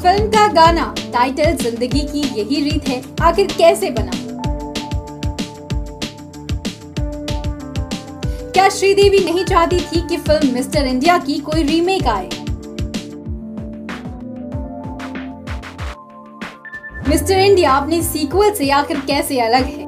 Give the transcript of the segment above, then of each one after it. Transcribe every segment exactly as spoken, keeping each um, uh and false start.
Film का गाना title जिंदगी की यही रीत है आखिर कैसे बना? क्या श्रीदेवी नहीं चाहती थी कि फिल्म मिस्टर इंडिया की कोई रीमेक आए? मिस्टर इंडिया अपने सीक्वल से आखिर कैसे अलग है?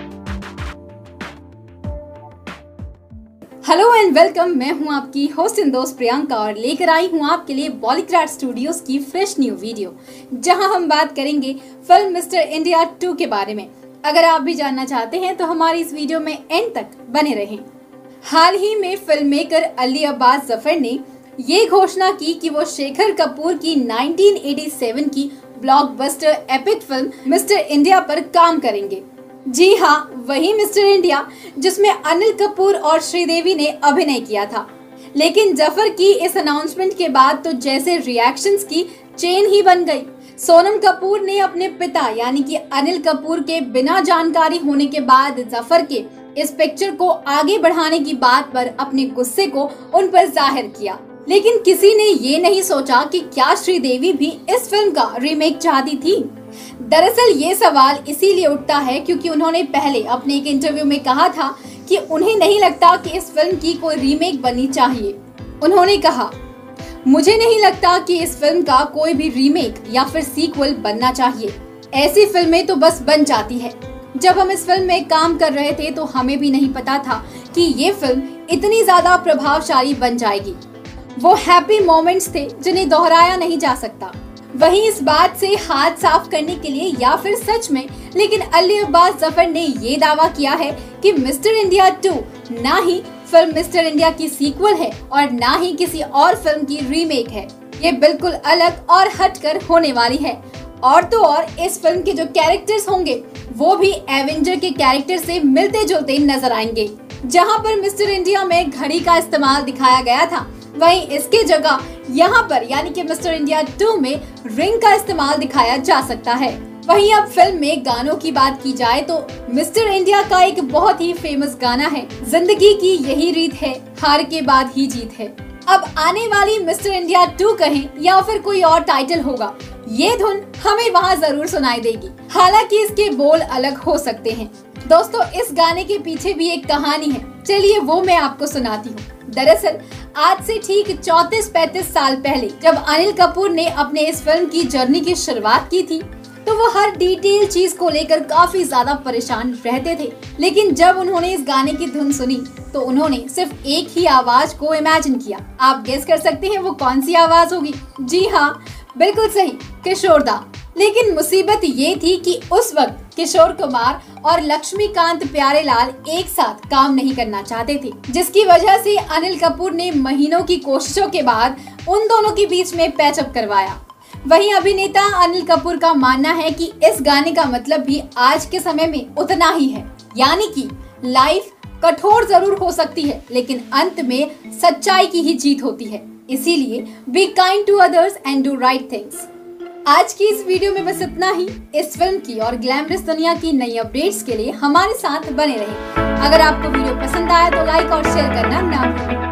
हेलो एंड वेलकम, मैं हूं आपकी होस्ट इन दोस्त प्रियंका और लेकर आई हूं आपके लिए बॉलीक्राफ्ट स्टूडियोज की फ्रेश न्यू वीडियो, जहां हम बात करेंगे फिल्म मिस्टर इंडिया टू के बारे में। अगर आप भी जानना चाहते हैं तो हमारी इस वीडियो में एंड तक बने रहें। हाल ही में फिल्म मेकर अली अब्बास जफर ने ये घोषणा की कि वो शेखर कपूर की नाइनटीन एटी सेवन की blockbuster epic film Mr India पर काम करेंगे। जी हाँ, वही मिस्टर इंडिया जिसमें अनिल कपूर और श्रीदेवी ने अभिनय किया था। लेकिन जफर की इस अनाउंसमेंट के बाद तो जैसे रिएक्शंस की चेन ही बन गई। सोनम कपूर ने अपने पिता यानी कि अनिल कपूर के बिना जानकारी होने के बाद जफर के इस पिक्चर को आगे बढ़ाने की बात पर अपने गुस्से को उन पर जाहिर किया। लेकिन किसी ने ये नहीं सोचा कि क्या श्रीदेवी भी इस फिल्म का रीमेक चाहती थी। दरअसल ये सवाल इसीलिए उठता है क्योंकि उन्होंने पहले अपने एक इंटरव्यू में कहा था कि उन्हें नहीं लगता कि इस फिल्म की कोई रीमेक बननी चाहिए। उन्होंने कहा, मुझे नहीं लगता कि इस फिल्म का कोई भी रीमेक या फिर सीक्वल बनना चाहिए। ऐसी फिल्में तो बस बन जाती है। जब हम इस फिल्म में काम कर रहे थे तो हमें भी नहीं पता था कि ये फिल्म इतनी ज्यादा प्रभावशाली बन जाएगी। वो हैप्पी मोमेंट्स थे जिन्हें दोहराया नहीं जा सकता। वहीं इस बात से हाथ साफ करने के लिए या फिर सच में, लेकिन अली अब्बास जफर ने ये दावा किया है कि मिस्टर इंडिया टू ना ही फिल्म मिस्टर इंडिया की सीक्वल है और ना ही किसी और फिल्म की रीमेक है। ये बिल्कुल अलग और हटकर होने वाली है। और तो और इस फिल्म के जो कैरेक्टर्स होंगे वो भी एवेंजर के कैरेक्टर से मिलते जुलते नजर आएंगे। जहाँ पर मिस्टर इंडिया में घड़ी का इस्तेमाल दिखाया गया था, वहीं इसके जगह यहाँ पर यानी कि मिस्टर इंडिया टू में रिंग का इस्तेमाल दिखाया जा सकता है। वहीं अब फिल्म में गानों की बात की जाए तो मिस्टर इंडिया का एक बहुत ही फेमस गाना है, जिंदगी की यही रीत है, हार के बाद ही जीत है। अब आने वाली मिस्टर इंडिया टू कहें या फिर कोई और टाइटल होगा, ये धुन हमें वहाँ जरूर सुनाई देगी। हालांकि इसके बोल अलग हो सकते हैं। दोस्तों, इस गाने के पीछे भी एक कहानी है, चलिए वो मैं आपको सुनाती हूँ। दरअसल आज से ठीक चौंतीस पैंतीस साल पहले जब अनिल कपूर ने अपने इस फिल्म की जर्नी की शुरुआत की थी तो वो हर डिटेल चीज को लेकर काफी ज्यादा परेशान रहते थे। लेकिन जब उन्होंने इस गाने की धुन सुनी तो उन्होंने सिर्फ एक ही आवाज को इमेजिन किया। आप गेस कर सकते हैं वो कौन सी आवाज होगी? जी हाँ, बिल्कुल सही, किशोर दा। लेकिन मुसीबत ये थी कि उस वक्त किशोर कुमार और लक्ष्मीकांत प्यारेलाल एक साथ काम नहीं करना चाहते थे, जिसकी वजह से अनिल कपूर ने महीनों की कोशिशों के बाद उन दोनों के बीच में पैचअप करवाया। वहीं अभिनेता अनिल कपूर का मानना है कि इस गाने का मतलब भी आज के समय में उतना ही है, यानी कि लाइफ कठोर जरूर हो सकती है लेकिन अंत में सच्चाई की ही जीत होती है। इसीलिए be kind to others and do right things. आज की इस वीडियो में बस इतना ही। इस फिल्म की और ग्लैमरस दुनिया की नई अपडेट्स के लिए हमारे साथ बने रहें। अगर आपको वीडियो पसंद आया तो लाइक और शेयर करना ना भूलें।